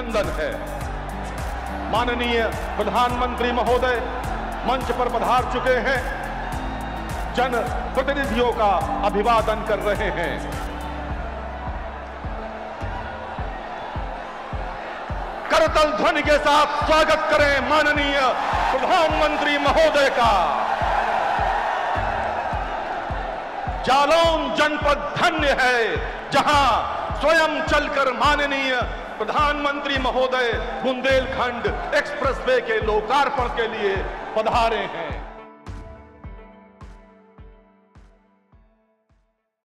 अभिनंदन है। माननीय प्रधानमंत्री महोदय मंच पर पधार चुके हैं, जन प्रतिनिधियों का अभिवादन कर रहे हैं। करतल ध्वनि के साथ स्वागत करें माननीय प्रधानमंत्री महोदय का। जालौन जनपद धन्य है, जहां स्वयं चलकर माननीय प्रधानमंत्री महोदय बुंदेलखंड एक्सप्रेसवे के लोकार्पण के लिए पधारे हैं।